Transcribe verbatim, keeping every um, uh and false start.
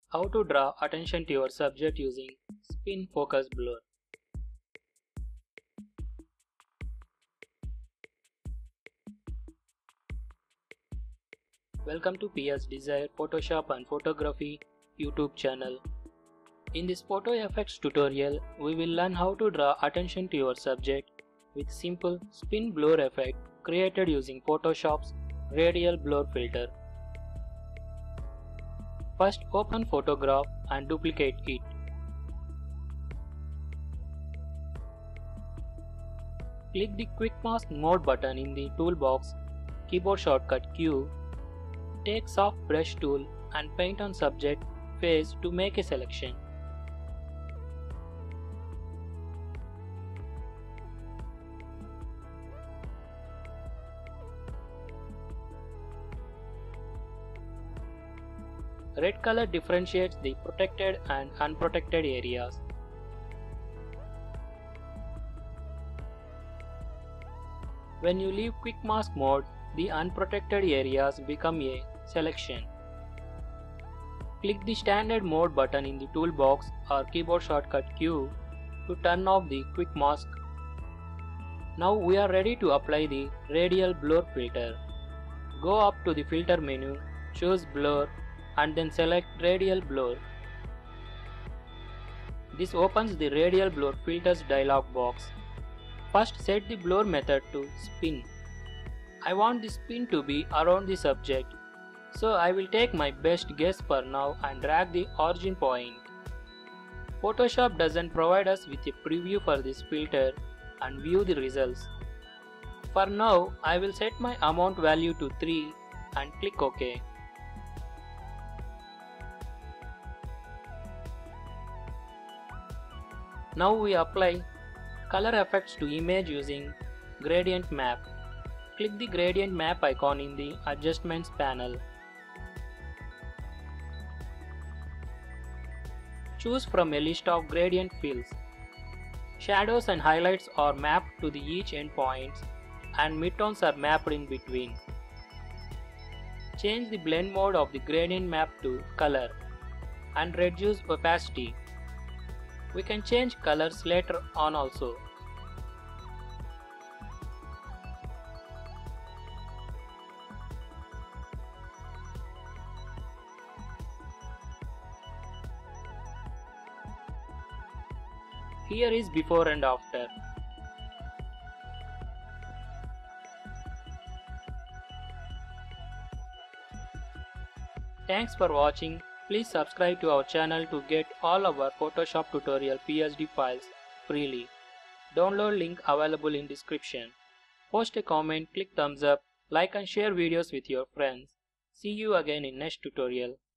How to draw attention to your subject using spin focus blur. Welcome to P S Desire Photoshop and Photography YouTube channel. In this photo effects tutorial, we will learn how to draw attention to your subject with simple spin blur effect created using Photoshop's radial blur filter. First, open photograph and duplicate it. Click the Quick Mask Mode button in the toolbox, keyboard shortcut Q. Take soft brush tool and paint on subject face to make a selection. Red color differentiates the protected and unprotected areas. When you leave Quick Mask mode, the unprotected areas become a selection. Click the Standard Mode button in the toolbox or keyboard shortcut Q to turn off the Quick Mask. Now we are ready to apply the radial blur filter. Go up to the filter menu, choose blur and then select radial blur. This opens the radial blur filters dialog box. First, set the blur method to spin. I want the spin to be around the subject, so I will take my best guess for now and drag the origin point. Photoshop doesn't provide us with a preview for this filter and view the results. For now, I will set my amount value to three and click OK. Now we apply color effects to image using gradient map. Click the gradient map icon in the adjustments panel. Choose from a list of gradient fills. Shadows and highlights are mapped to the each endpoints and midtones are mapped in between. Change the blend mode of the gradient map to color and reduce opacity. We can change colors later on also. Here is before and after. Thanks for watching. Please subscribe to our channel to get all our Photoshop tutorial P S D files freely. Download link available in description. Post a comment, click thumbs up, like and share videos with your friends. See you again in next tutorial.